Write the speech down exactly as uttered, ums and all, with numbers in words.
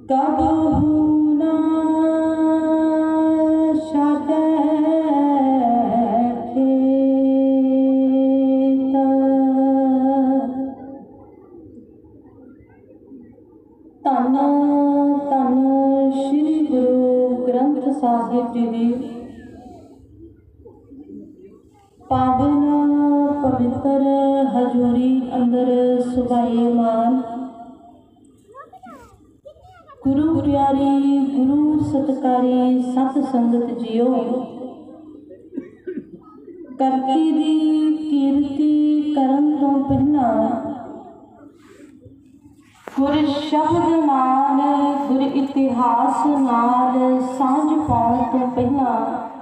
कबहू ना छाड़े खेत। धन धन श्री गुरु ग्रंथ साहिब जी दी पावन पवित्र हजूरी अंदर सुभाईमान गुरु प्यारी गुरु सतकारी सत संगत जियो। करती दी कीर्ति करन तो पहला गुर शब्द नाल गुर इतिहास नाल सांझ पाउण तो पहला